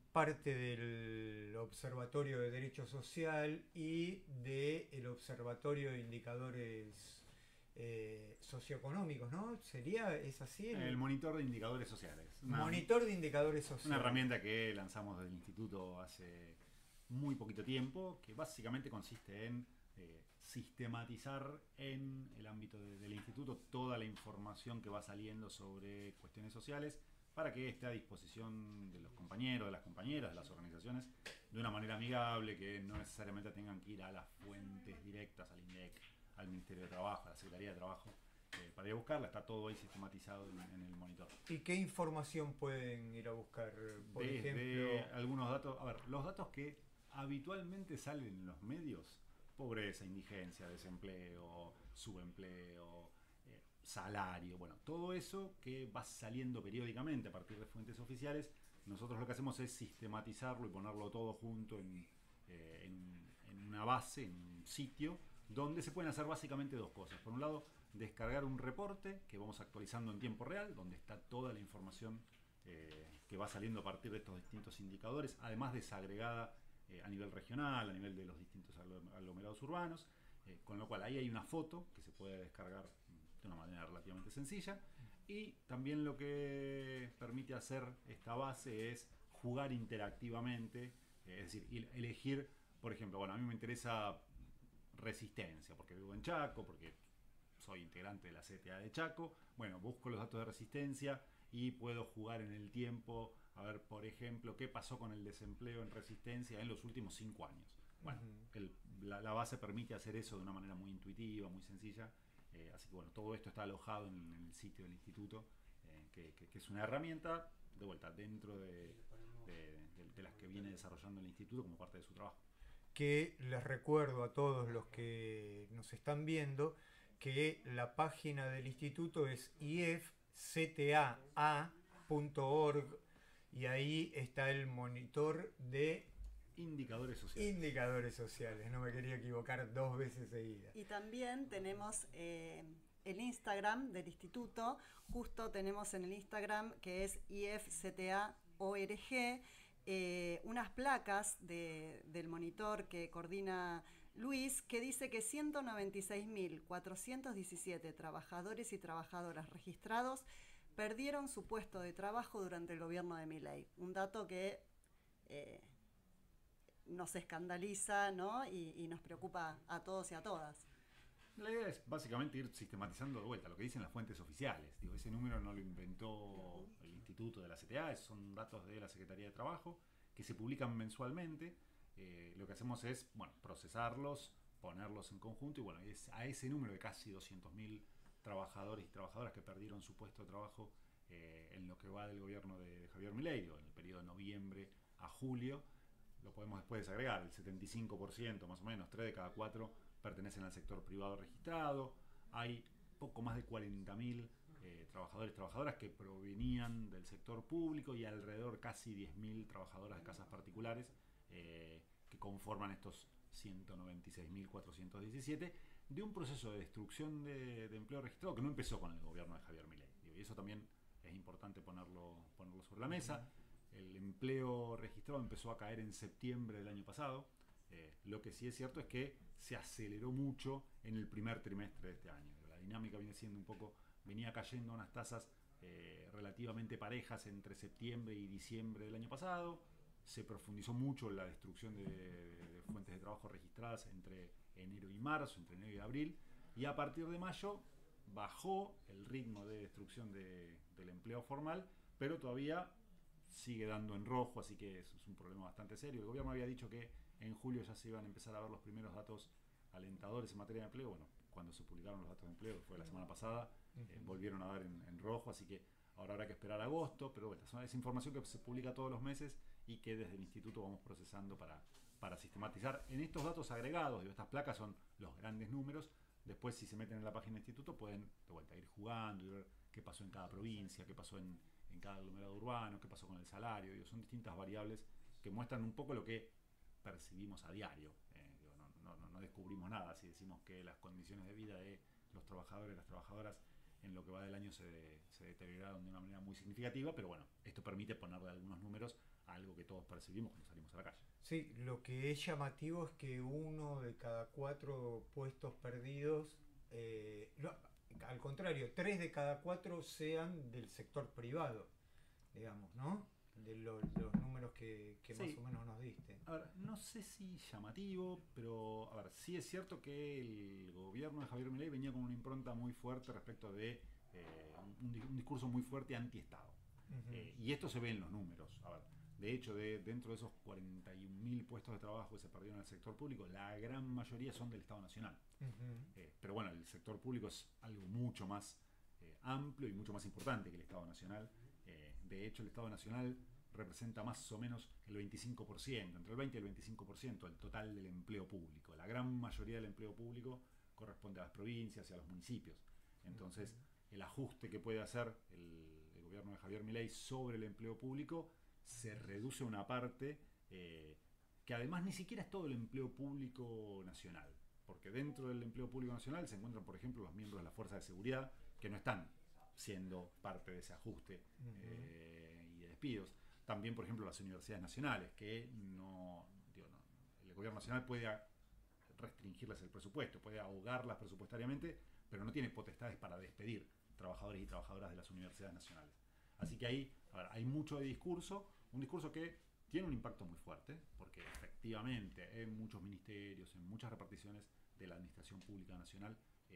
parte del Observatorio de Derecho Social y del Observatorio de Indicadores Socioeconómicos, ¿no? ¿Sería, es así El el monitor de indicadores sociales. monitor de indicadores Una sociales? herramienta que lanzamos del instituto hace muy poquito tiempo, que básicamente consiste en sistematizar en el ámbito del instituto toda la información que va saliendo sobre cuestiones sociales para que esté a disposición de los compañeros, de las compañeras, de las organizaciones, de una manera amigable, que no necesariamente tengan que ir a las fuentes directas, al INDEC, al Ministerio de Trabajo, a la Secretaría de Trabajo, para ir a buscarla. Está todo ahí sistematizado en el monitor. ¿Y qué información pueden ir a buscar? Por Desde ejemplo, algunos datos, a ver, los datos que habitualmente salen en los medios: pobreza, indigencia, desempleo, subempleo, salario, bueno, todo eso que va saliendo periódicamente a partir de fuentes oficiales. Nosotros lo que hacemos es sistematizarlo y ponerlo todo junto en una base, en un sitio, donde se pueden hacer básicamente dos cosas. Por un lado, descargar un reporte que vamos actualizando en tiempo real, donde está toda la información que va saliendo a partir de estos distintos indicadores, además desagregada a nivel regional, a nivel de los distintos aglomerados urbanos, con lo cual ahí hay una foto que se puede descargar de una manera relativamente sencilla. Y también lo que permite hacer esta base es jugar interactivamente, es decir, elegir, por ejemplo, bueno, a mí me interesa resistencia, porque vivo en Chaco, porque soy integrante de la CTA de Chaco. Bueno, busco los datos de resistencia y puedo jugar en el tiempo a ver, por ejemplo, qué pasó con el desempleo en Resistencia en los últimos 5 años. Bueno, la base permite hacer eso de una manera muy intuitiva, muy sencilla. Así que bueno, todo esto está alojado en el sitio del instituto, que es una herramienta, de vuelta, dentro de las que viene desarrollando el instituto como parte de su trabajo. que les recuerdo a todos los que nos están viendo que la página del instituto es ifctaa.org y ahí está el monitor de Indicadores sociales. indicadores sociales. No me quería equivocar dos veces seguidas. Y también tenemos el Instagram del instituto. Justo tenemos en el Instagram, que es ifcta.org, unas placas del monitor que coordina Luis, que dice que 196.417 trabajadores y trabajadoras registrados perdieron su puesto de trabajo durante el gobierno de Milei. Un dato que eh, nos escandaliza, ¿no? Y nos preocupa a todos y a todas. La idea es básicamente ir sistematizando de vuelta lo que dicen las fuentes oficiales. Digo, ese número no lo inventó el instituto de la CTA, son datos de la Secretaría de Trabajo que se publican mensualmente. Lo que hacemos es, bueno, procesarlos, ponerlos en conjunto y bueno, es a ese número de casi 200.000 trabajadores y trabajadoras que perdieron su puesto de trabajo en lo que va del gobierno de Javier Milei, en el periodo de noviembre a julio. Lo podemos después desagregar: el 75% más o menos, 3 de cada 4 pertenecen al sector privado registrado. Hay poco más de 40.000 trabajadores y trabajadoras que provenían del sector público y alrededor casi 10.000 trabajadoras de casas particulares que conforman estos 196.417 de un proceso de destrucción de empleo registrado que no empezó con el gobierno de Javier Milei. Y eso también es importante ponerlo sobre la mesa. El empleo registrado empezó a caer en septiembre del año pasado. Lo que sí es cierto es que se aceleró mucho en el primer trimestre de este año. La dinámica viene siendo un poco, venía cayendo a unas tasas relativamente parejas entre septiembre y diciembre del año pasado. Se profundizó mucho la destrucción de fuentes de trabajo registradas entre enero y marzo, entre enero y abril, y a partir de mayo bajó el ritmo de destrucción del empleo formal, pero todavía sigue dando en rojo, así que es un problema bastante serio. El gobierno había dicho que en julio ya se iban a empezar a ver los primeros datos alentadores en materia de empleo. Bueno, cuando se publicaron los datos de empleo, fue la semana pasada, volvieron a dar en rojo, así que ahora habrá que esperar a agosto, pero bueno, es información que se publica todos los meses y que desde el instituto vamos procesando para sistematizar. En estos datos agregados, digo, estas placas son los grandes números. Después, si se meten en la página del instituto, pueden de vuelta ir jugando y ver qué pasó en cada provincia, qué pasó en cada aglomerado urbano, qué pasó con el salario. Digo, son distintas variables que muestran un poco lo que percibimos a diario. Digo, no descubrimos nada si decimos que las condiciones de vida de los trabajadores y las trabajadoras en lo que va del año se deterioraron de una manera muy significativa, pero bueno, esto permite ponerle algunos números a algo que todos percibimos percibimos cuando salimos a la calle. Sí, lo que es llamativo es que 1 de cada 4 puestos perdidos, al contrario, 3 de cada 4 sean del sector privado, digamos, ¿no? De los números que Sí. más o menos nos diste. A ver, no sé si llamativo, pero a ver, sí es cierto que el gobierno de Javier Milei venía con una impronta muy fuerte respecto de un discurso muy fuerte anti-Estado. Y esto se ve en los números. A ver, de hecho, dentro de esos 41.000 puestos de trabajo que se perdieron en el sector público, la gran mayoría son del Estado Nacional. Pero bueno, el sector público es algo mucho más amplio y mucho más importante que el Estado Nacional. De hecho, el Estado Nacional representa más o menos el 25%, entre el 20 y el 25% del total del empleo público. La gran mayoría del empleo público corresponde a las provincias y a los municipios. Entonces, el ajuste que puede hacer el gobierno de Javier Milei sobre el empleo público se reduce a una parte que además ni siquiera es todo el empleo público nacional, porque dentro del empleo público nacional se encuentran, por ejemplo, los miembros de la Fuerza de Seguridad que no están siendo parte de ese ajuste y de despidos. También, por ejemplo, las universidades nacionales, que el gobierno nacional puede restringirles el presupuesto, puede ahogarlas presupuestariamente, pero no tiene potestades para despedir trabajadores y trabajadoras de las universidades nacionales. Así que ahí, a ver, hay mucho de discurso, un discurso que tiene un impacto muy fuerte, porque efectivamente en muchos ministerios, en muchas reparticiones de la administración pública nacional,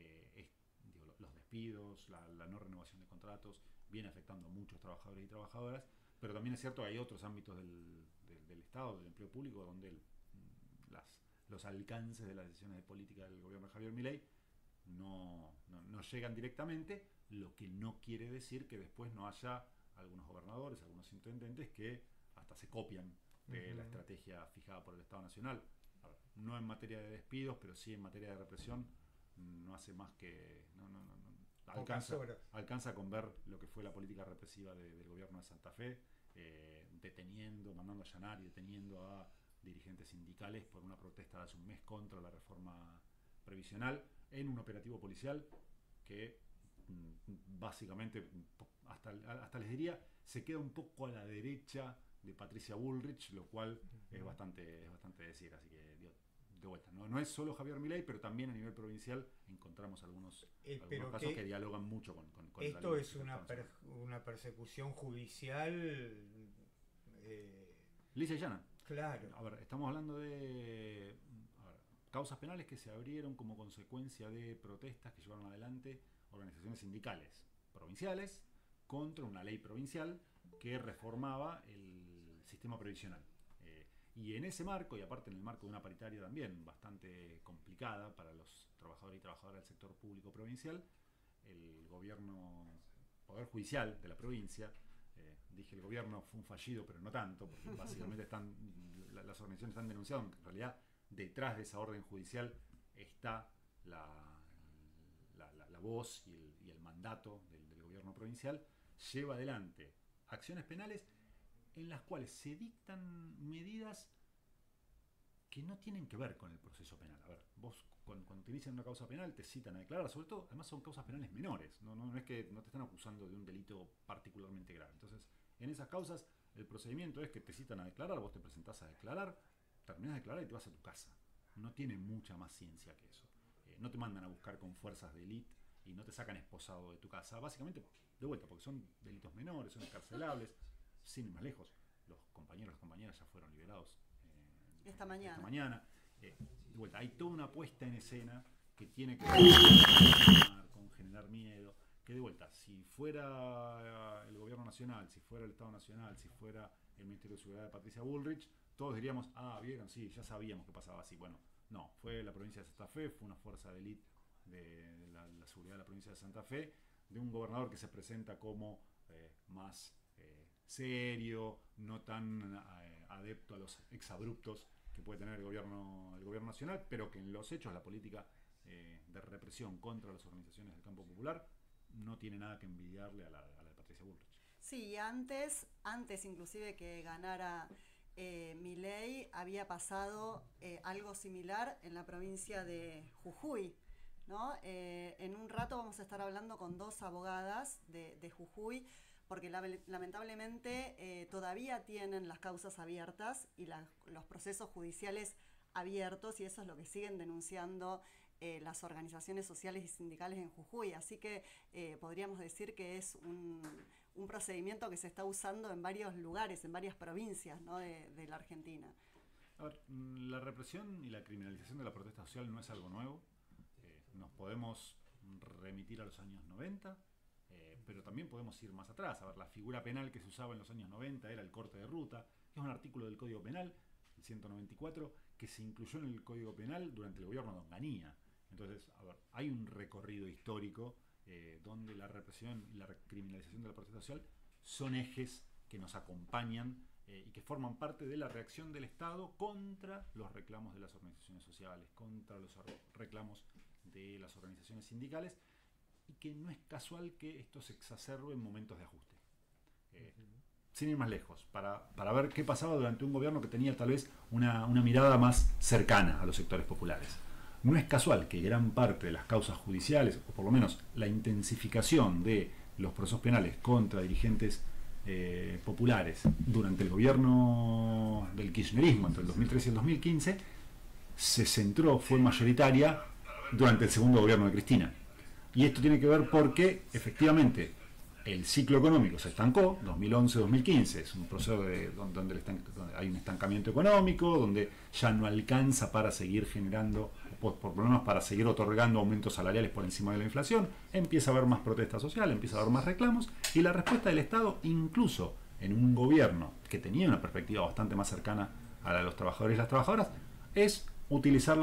los despidos, la no renovación de contratos, viene afectando a muchos trabajadores y trabajadoras, pero también es cierto que hay otros ámbitos del Estado, del empleo público, donde los alcances de las decisiones de política del gobierno de Javier Milei no llegan directamente, lo que no quiere decir que después no haya algunos gobernadores, algunos intendentes que hasta se copian de la estrategia fijada por el Estado Nacional. A ver, no en materia de despidos, pero sí en materia de represión, no hace más que... alcanza con ver lo que fue la política represiva del gobierno de Santa Fe, mandando a allanar y deteniendo a dirigentes sindicales por una protesta de hace un mes contra la reforma previsional en un operativo policial que básicamente hasta les diría se queda un poco a la derecha de Patricia Bullrich, lo cual es bastante decir. Así que de vuelta, no es solo Javier Milei, pero también a nivel provincial encontramos algunos casos que dialogan mucho con esto es una persecución judicial lisa y llana. Claro. A ver, estamos hablando de causas penales que se abrieron como consecuencia de protestas que llevaron adelante organizaciones sindicales provinciales contra una ley provincial que reformaba el sistema previsional. Y en ese marco, y aparte en el marco de una paritaria también bastante complicada para los trabajadores y trabajadoras del sector público provincial, el Poder Judicial de la provincia, dije el gobierno fue un fallido, pero no tanto, porque básicamente las organizaciones están denunciando que en realidad detrás de esa orden judicial está la voz y el mandato del gobierno provincial, lleva adelante acciones penales en las cuales se dictan medidas que no tienen que ver con el proceso penal. A ver, vos cuando te inician una causa penal te citan a declarar, sobre todo, además son causas penales menores, no es que no te están acusando de un delito particularmente grave. Entonces, en esas causas, el procedimiento es que te citan a declarar, vos te presentás a declarar, terminás de declarar y te vas a tu casa. No tiene mucha más ciencia que eso. No te mandan a buscar con fuerzas de élite y no te sacan esposado de tu casa. Básicamente, de vuelta, porque son delitos menores, son escarcelables, sin ir más lejos. Los compañeros y las compañeras ya fueron liberados esta mañana. De vuelta, hay toda una puesta en escena que tiene que ver con generar miedo. Que de vuelta, si fuera el gobierno nacional, si fuera el Estado Nacional, si fuera el Ministerio de Seguridad de Patricia Bullrich, todos diríamos, vieron, sí, ya sabíamos que pasaba así. Bueno, no, fue la provincia de Santa Fe, fue una fuerza de élite de la seguridad de la provincia de Santa Fe, de un gobernador que se presenta como más serio, no tan adepto a los exabruptos que puede tener el gobierno nacional, pero que en los hechos la política de represión contra las organizaciones del campo popular no tiene nada que envidiarle a la de Patricia Bullrich. Sí, antes inclusive que ganara Milei, había pasado algo similar en la provincia de Jujuy, ¿no? En un rato vamos a estar hablando con dos abogadas de Jujuy, porque lamentablemente todavía tienen las causas abiertas y los procesos judiciales abiertos, y eso es lo que siguen denunciando las organizaciones sociales y sindicales en Jujuy. Así que podríamos decir que es un procedimiento que se está usando en varios lugares, en varias provincias, ¿no?, de la Argentina. A ver, la represión y la criminalización de la protesta social no es algo nuevo. Nos podemos remitir a los años 90, pero también podemos ir más atrás. A ver, la figura penal que se usaba en los años 90 era el corte de ruta, que es un artículo del Código Penal, el 194, que se incluyó en el Código Penal durante el gobierno de Onganía. Entonces, a ver, hay un recorrido histórico donde la represión y la criminalización de la protesta social son ejes que nos acompañan y que forman parte de la reacción del Estado contra los reclamos de las organizaciones sociales, contra los reclamos de las organizaciones sindicales, y que no es casual que esto se exacerbe en momentos de ajuste. Sin ir más lejos, para ver qué pasaba durante un gobierno que tenía tal vez una mirada más cercana a los sectores populares. No es casual que gran parte de las causas judiciales, o por lo menos la intensificación de los procesos penales contra dirigentes populares durante el gobierno del kirchnerismo, entre el 2013 y el 2015, se centró, fue mayoritaria durante el segundo gobierno de Cristina. Y esto tiene que ver porque, efectivamente, el ciclo económico se estancó, 2011-2015, es un proceso donde hay un estancamiento económico, donde ya no alcanza para seguir generando, por problemas para seguir otorgando aumentos salariales por encima de la inflación, empieza a haber más protesta social, empieza a haber más reclamos, y la respuesta del Estado, incluso en un gobierno que tenía una perspectiva bastante más cercana a la de los trabajadores y las trabajadoras, es utilizar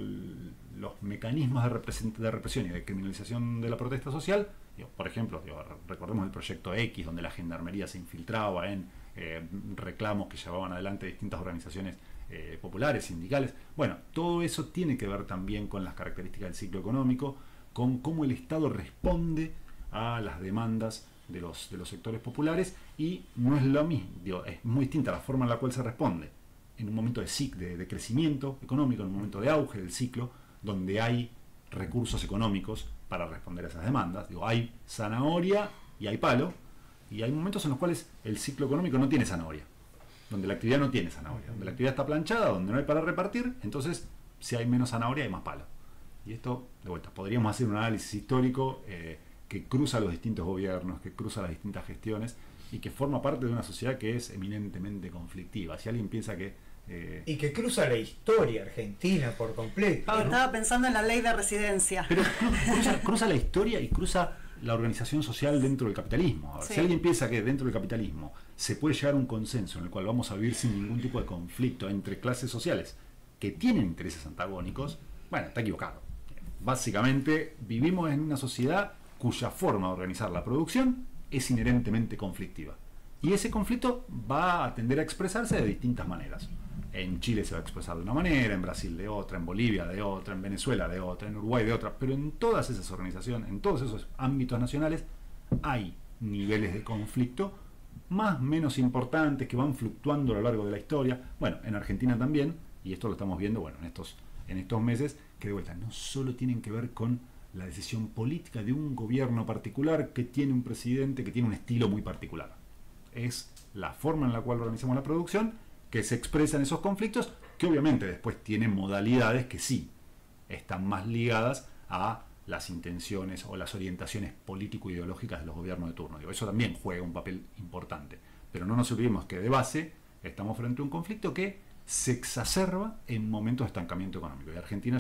los mecanismos de represión y de criminalización de la protesta social. Por ejemplo, recordemos el proyecto X, donde la gendarmería se infiltraba en reclamos que llevaban adelante distintas organizaciones populares, sindicales. Bueno, todo eso tiene que ver también con las características del ciclo económico, con cómo el Estado responde a las demandas de los sectores populares, y no es lo mismo, es muy distinta la forma en la cual se responde en un momento de crecimiento económico, en un momento de auge del ciclo, donde hay recursos económicos para responder a esas demandas. Hay zanahoria y hay palo, y hay momentos en los cuales el ciclo económico no tiene zanahoria, donde la actividad no tiene zanahoria, donde la actividad está planchada, donde no hay para repartir. Entonces, si hay menos zanahoria, hay más palo. Y esto, de vuelta, podríamos hacer un análisis histórico que cruza los distintos gobiernos, que cruza las distintas gestiones, y que forma parte de una sociedad que es eminentemente conflictiva. Si alguien piensa que y que cruza la historia argentina por completo, ¿no? Estaba pensando en la ley de residencia. Pero cruza la historia y cruza la organización social dentro del capitalismo. Sí. Si alguien piensa que dentro del capitalismo se puede llegar a un consenso en el cual vamos a vivir sin ningún tipo de conflicto entre clases sociales que tienen intereses antagónicos, bueno, está equivocado. Básicamente vivimos en una sociedad cuya forma de organizar la producción es inherentemente conflictiva. Y ese conflicto va a tender a expresarse de distintas maneras. En Chile se va a expresar de una manera, en Brasil de otra, en Bolivia de otra, en Venezuela de otra, en Uruguay de otra, pero en todas esas organizaciones, en todos esos ámbitos nacionales, hay niveles de conflicto más o menos importantes que van fluctuando a lo largo de la historia. Bueno, en Argentina también, y esto lo estamos viendo, bueno, en estos meses, que de vuelta no solo tienen que ver con la decisión política de un gobierno particular que tiene un presidente que tiene un estilo muy particular. Es la forma en la cual organizamos la producción que se expresan esos conflictos, que obviamente después tienen modalidades que sí están más ligadas a las intenciones o las orientaciones político-ideológicas de los gobiernos de turno. Eso también juega un papel importante. Pero no nos olvidemos que de base estamos frente a un conflicto que se exacerba en momentos de estancamiento económico. Y Argentina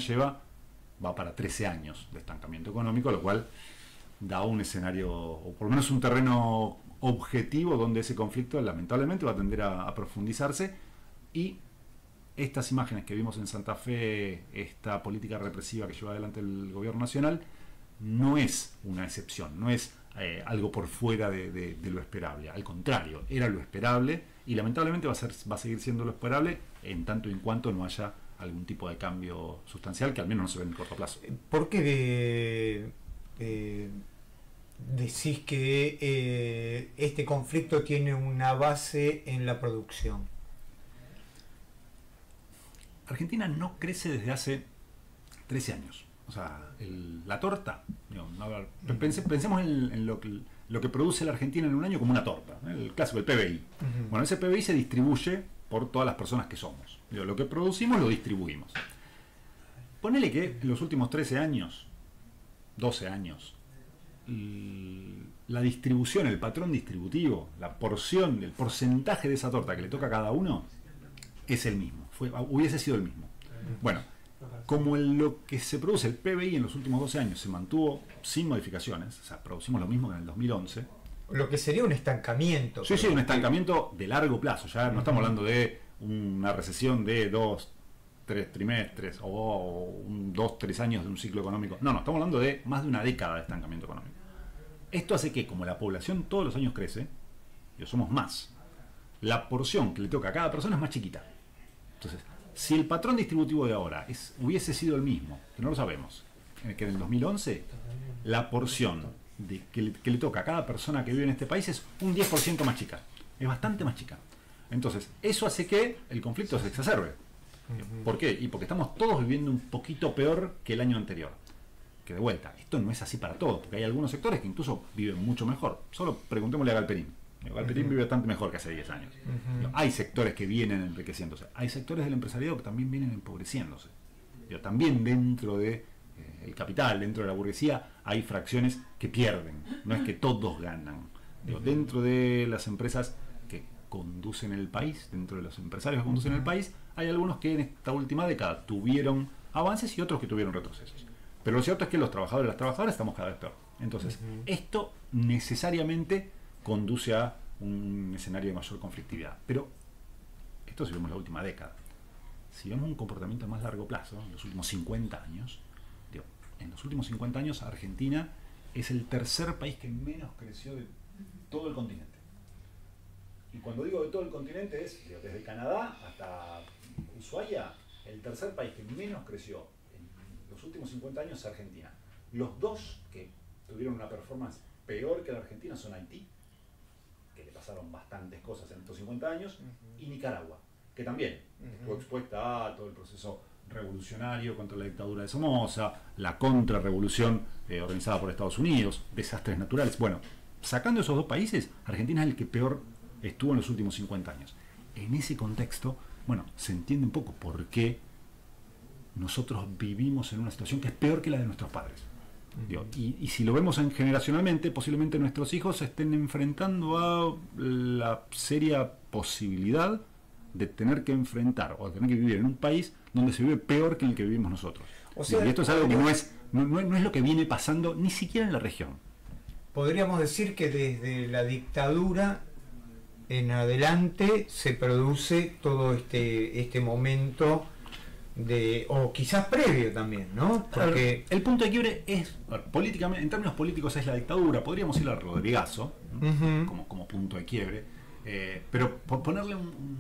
va para 13 años de estancamiento económico, lo cual da un escenario, o por lo menos un terreno objetivo donde ese conflicto lamentablemente va a tender a profundizarse, y estas imágenes que vimos en Santa Fe, esta política represiva que lleva adelante el gobierno nacional, no es una excepción, no es algo por fuera de lo esperable. Al contrario, era lo esperable, y lamentablemente va a seguir siendo lo esperable en tanto y en cuanto no haya algún tipo de cambio sustancial que al menos no se ve en el corto plazo. ¿Por qué decís que este conflicto tiene una base en la producción? Argentina no crece desde hace 13 años. O sea, la torta, pensemos en lo que produce la Argentina en un año como una torta, el clásico, el PBI. Bueno, ese PBI se distribuye por todas las personas que somos. Digo, lo que producimos lo distribuimos. Ponele que en los últimos 13 años, 12 años, la distribución, el patrón distributivo, la porción, el porcentaje de esa torta que le toca a cada uno es el mismo, hubiese sido el mismo. Bueno, como lo que se produce, el PBI en los últimos 12 años se mantuvo sin modificaciones, o sea, producimos lo mismo que en el 2011. Lo que sería un estancamiento. Sí, un estancamiento de largo plazo, ya no estamos hablando de una recesión de 2, 3 trimestres o 2, 3 años de un ciclo económico. No, estamos hablando de más de una década de estancamiento económico. Esto hace que, como la población todos los años crece, y somos más, la porción que le toca a cada persona es más chiquita. Entonces, si el patrón distributivo de ahora hubiese sido el mismo, que no lo sabemos, que en el 2011, la porción que le toca a cada persona que vive en este país es un 10% más chica. Es bastante más chica. Entonces, eso hace que el conflicto se exacerbe. ¿Por qué? Y porque estamos todos viviendo un poquito peor que el año anterior. Que de vuelta, esto no es así para todos, porque hay algunos sectores que incluso viven mucho mejor. Solo preguntémosle a Galperín. Galperín vive bastante mejor que hace 10 años. Hay sectores que vienen enriqueciéndose. Hay sectores del empresariado que también vienen empobreciéndose. También dentro de el capital, dentro de la burguesía, hay fracciones que pierden. No es que todos ganan. Dentro de las empresas que conducen el país, dentro de los empresarios que conducen el país, hay algunos que en esta última década tuvieron avances y otros que tuvieron retrocesos. Pero lo cierto es que los trabajadores y las trabajadoras estamos cada vez peor. Entonces, esto necesariamente conduce a un escenario de mayor conflictividad. Pero esto si vemos la última década. Si vemos un comportamiento a más largo plazo, en los últimos 50 años, en los últimos 50 años Argentina es el tercer país que menos creció de todo el continente. Y cuando digo de todo el continente es desde Canadá hasta Ushuaia, el tercer país que menos creció en los últimos 50 años es Argentina. Los dos que tuvieron una performance peor que la Argentina son Haití, que le pasaron bastantes cosas en estos 50 años, y Nicaragua, que también estuvo expuesta a todo el proceso revolucionario contra la dictadura de Somoza, la contrarrevolución organizada por Estados Unidos, desastres naturales. Bueno, sacando esos dos países, Argentina es el que peor estuvo en los últimos 50 años. En ese contexto, bueno, se entiende un poco por qué nosotros vivimos en una situación que es peor que la de nuestros padres. Y si lo vemos generacionalmente, posiblemente nuestros hijos se estén enfrentando a la seria posibilidad de tener que enfrentar o de tener que vivir en un país donde se vive peor que en el que vivimos nosotros. O sea, y esto es algo que no es lo que viene pasando ni siquiera en la región. Podríamos decir que desde la dictadura en adelante se produce todo este momento o quizás previo también, ¿no? Porque el punto de quiebre es, políticamente, en términos políticos es la dictadura, podríamos ir al Rodrigazo como punto de quiebre, pero por ponerle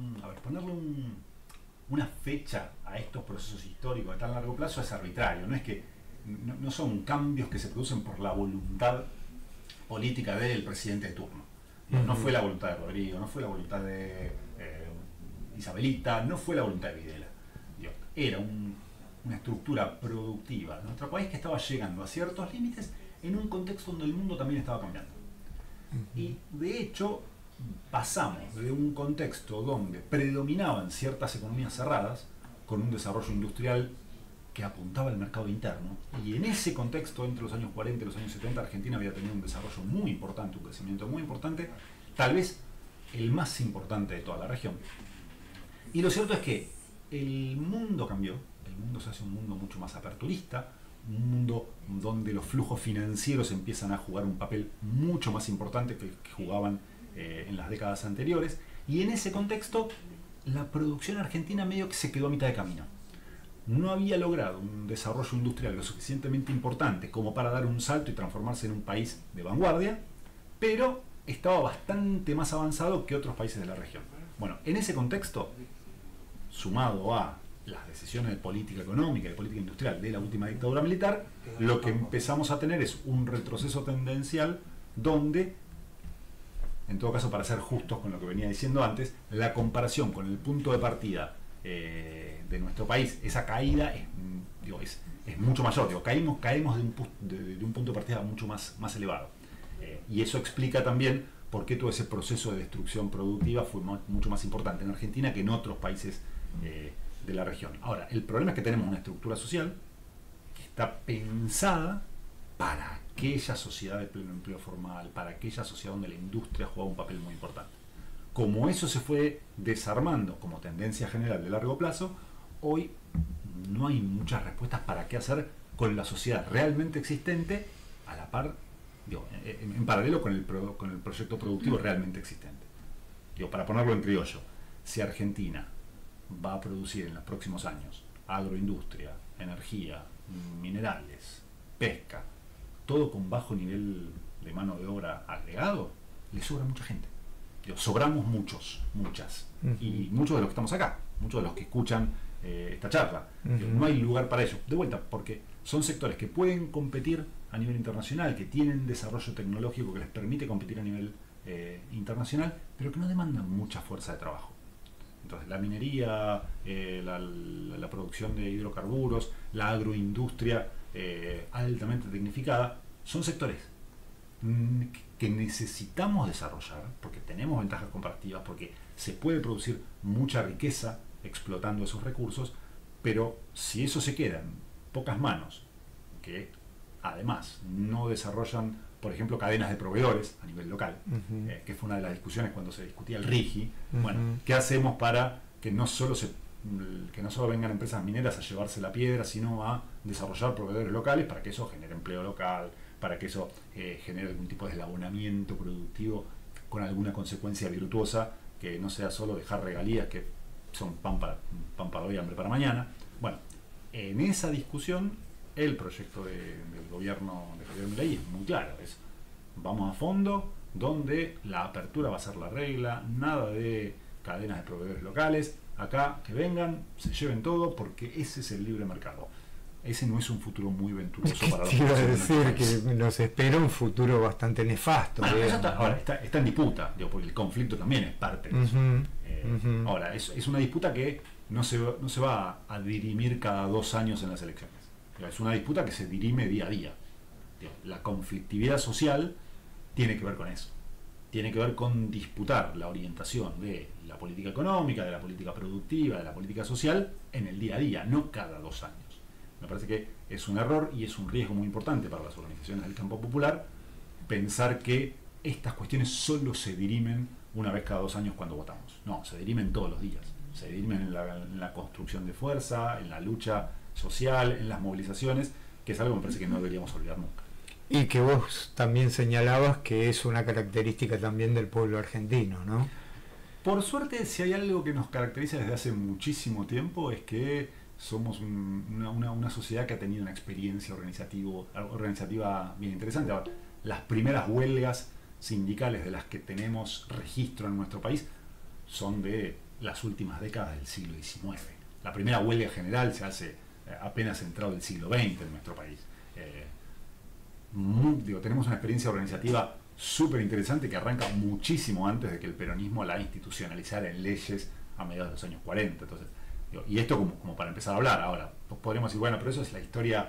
una fecha a estos procesos históricos a tan largo plazo es arbitrario, no es que no son cambios que se producen por la voluntad política del presidente de turno. No fue la voluntad de Rodrigo, no fue la voluntad de Isabelita, no fue la voluntad de Videla. Era una estructura productiva de nuestro país que estaba llegando a ciertos límites en un contexto donde el mundo también estaba cambiando. Y de hecho pasamos de un contexto donde predominaban ciertas economías cerradas con un desarrollo industrial que apuntaba al mercado interno, y en ese contexto, entre los años 40 y los años 70, Argentina había tenido un desarrollo muy importante, un crecimiento muy importante, tal vez el más importante de toda la región. Y lo cierto es que el mundo cambió, el mundo se hace un mundo mucho más aperturista, un mundo donde los flujos financieros empiezan a jugar un papel mucho más importante que el que jugaban en las décadas anteriores, y en ese contexto la producción argentina medio que se quedó a mitad de camino. No había logrado un desarrollo industrial lo suficientemente importante como para dar un salto y transformarse en un país de vanguardia, pero estaba bastante más avanzado que otros países de la región. Bueno, en ese contexto, sumado a las decisiones de política económica y de política industrial de la última dictadura militar, lo que empezamos a tener es un retroceso tendencial donde, en todo caso, para ser justos con lo que venía diciendo antes, la comparación con el punto de partida de nuestro país, esa caída es mucho mayor. Caímos de un punto de partida mucho más elevado. Y eso explica también por qué todo ese proceso de destrucción productiva fue mucho más importante en Argentina que en otros países de la región. Ahora, el problema es que tenemos una estructura social que está pensada para aquella sociedad de pleno empleo formal, para aquella sociedad donde la industria juega un papel muy importante. Como eso se fue desarmando como tendencia general de largo plazo, hoy no hay muchas respuestas para qué hacer con la sociedad realmente existente a la par, digo, en paralelo con el proyecto productivo realmente existente. Digo, para ponerlo en criollo, si Argentina va a producir en los próximos años agroindustria, energía, minerales, pesca, todo con bajo nivel de mano de obra agregado, le sobra mucha gente. Digo, sobramos muchas, y muchos de los que estamos acá, muchos de los que escuchan esta charla. Digo, no hay lugar para ello. De vuelta, porque son sectores que pueden competir a nivel internacional, que tienen desarrollo tecnológico que les permite competir a nivel internacional, pero que no demandan mucha fuerza de trabajo. Entonces, la minería, la producción de hidrocarburos, la agroindustria altamente tecnificada, son sectores que necesitamos desarrollar porque tenemos ventajas comparativas, porque se puede producir mucha riqueza explotando esos recursos, pero si eso se queda en pocas manos, que además no desarrollan, por ejemplo, cadenas de proveedores a nivel local, que fue una de las discusiones cuando se discutía el RIGI. Bueno, ¿qué hacemos para que no solo vengan empresas mineras a llevarse la piedra, sino a desarrollar proveedores locales para que eso genere empleo local, para que eso genere algún tipo de eslabonamiento productivo con alguna consecuencia virtuosa, que no sea solo dejar regalías que son pan para hoy, hambre para mañana? Bueno, en esa discusión el proyecto del gobierno de Javier Milei es muy claro, es vamos a fondo, donde la apertura va a ser la regla, nada de cadenas de proveedores locales, acá que vengan, se lleven todo, porque ese es el libre mercado. Ese no es un futuro muy venturoso para los países. Te iba a decir que nos espera un futuro bastante nefasto. Bueno, eso ahora está en disputa, digo, porque el conflicto también es parte de eso. Ahora, es una disputa que no se va a dirimir cada 2 años en las elecciones. Es una disputa que se dirime día a día. La conflictividad social tiene que ver con eso. Tiene que ver con disputar la orientación de la política económica, de la política productiva, de la política social en el día a día, no cada 2 años. Me parece que es un error y es un riesgo muy importante para las organizaciones del campo popular pensar que estas cuestiones solo se dirimen una vez cada 2 años cuando votamos. No, se dirimen todos los días. Se dirimen en la construcción de fuerza, en la lucha social, en las movilizaciones, que es algo que me parece que no deberíamos olvidar nunca. Y que vos también señalabas que es una característica también del pueblo argentino, ¿no? Por suerte, si hay algo que nos caracteriza desde hace muchísimo tiempo, es que somos una sociedad que ha tenido una experiencia organizativa bien interesante. Ahora, las primeras huelgas sindicales de las que tenemos registro en nuestro país son de las últimas décadas del siglo XIX. La primera huelga general se hace apenas entrado el siglo XX en nuestro país. Tenemos una experiencia organizativa súper interesante que arranca muchísimo antes de que el peronismo la institucionalizara en leyes a mediados de los años 40. Entonces, y esto como para empezar a hablar. Ahora, podríamos decir, bueno, pero eso es la historia,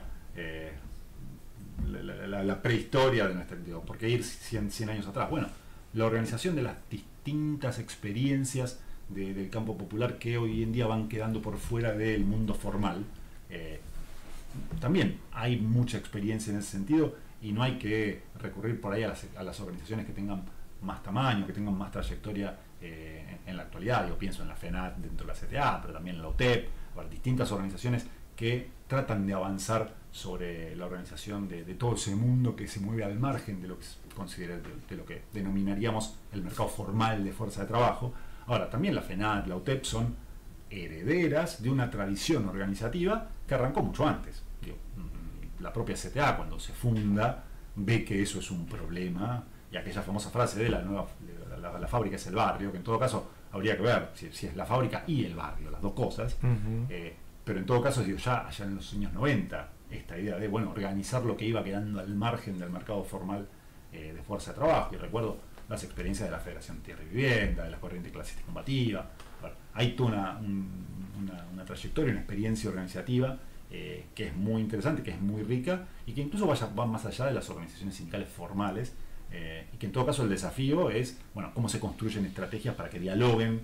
la prehistoria de nuestra, ¿por qué ir 100 años atrás? Bueno, la organización de las distintas experiencias del campo popular que hoy en día van quedando por fuera del mundo formal. También hay mucha experiencia en ese sentido y no hay que recurrir por ahí a las organizaciones que tengan más tamaño, que tengan más trayectoria en la actualidad. Yo pienso en la FENAT dentro de la CTA, pero también en la OTEP, distintas organizaciones que tratan de avanzar sobre la organización de todo ese mundo que se mueve al margen de lo que de lo que denominaríamos el mercado formal de fuerza de trabajo. Ahora, también la FENAT, la OTEP son herederas de una tradición organizativa que arrancó mucho antes. La propia CTA, cuando se funda, ve que eso es un problema, y aquella famosa frase de la fábrica es el barrio, que en todo caso habría que ver si es la fábrica y el barrio, las dos cosas. Pero en todo caso, ya allá en los años 90, esta idea de organizar lo que iba quedando al margen del mercado formal de fuerza de trabajo. Y recuerdo las experiencias de la Federación Tierra y Vivienda, de la corriente clasista combativa. Hay toda una trayectoria, una experiencia organizativa que es muy interesante, que es muy rica y que incluso va más allá de las organizaciones sindicales formales y que en todo caso el desafío es, bueno, cómo se construyen estrategias para que dialoguen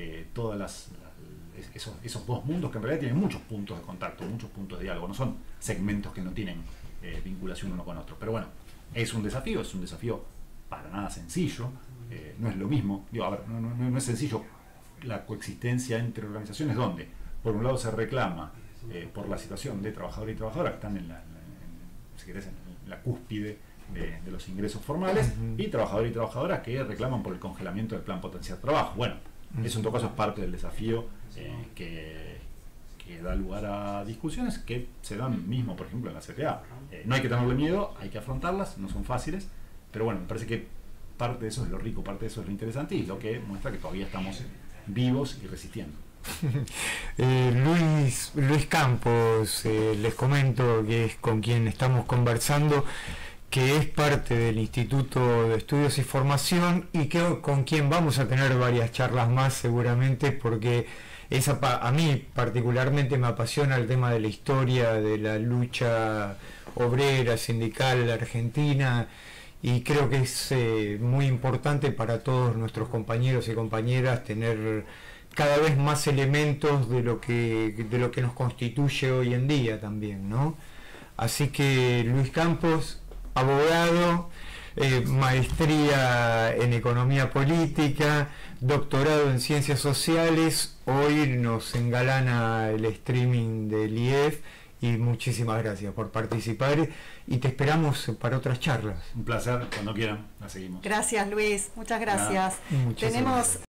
esos dos mundos que en realidad tienen muchos puntos de contacto, muchos puntos de diálogo, no son segmentos que no tienen vinculación uno con otro. Pero bueno, es un desafío para nada sencillo, no es lo mismo, digo, a ver, no es sencillo la coexistencia entre organizaciones donde, por un lado, se reclama por la situación de trabajadores y trabajadoras que están en la cúspide de los ingresos formales, y trabajadores y trabajadoras que reclaman por el congelamiento del plan potencial trabajo. Bueno, eso en todo caso es parte del desafío que da lugar a discusiones que se dan mismo, por ejemplo, en la CTA. No hay que tenerle miedo, hay que afrontarlas, no son fáciles, pero bueno, me parece que parte de eso es lo rico, parte de eso es lo interesante y lo que muestra que todavía estamos vivos y resistiendo. Luis Campos, les comento que es con quien estamos conversando, que es parte del Instituto de Estudios y Formación y que con quien vamos a tener varias charlas más seguramente, porque a mí particularmente me apasiona el tema de la historia, de la lucha obrera, sindical argentina, y creo que es muy importante para todos nuestros compañeros y compañeras tener cada vez más elementos de lo que nos constituye hoy en día también, ¿no? Así que Luis Campos, abogado, maestría en economía política, doctorado en ciencias sociales, hoy nos engalana el streaming del IEF y muchísimas gracias por participar y te esperamos para otras charlas. Un placer, cuando quieran, la seguimos. Gracias, Luis, muchas gracias. Muchas Tenemos gracias.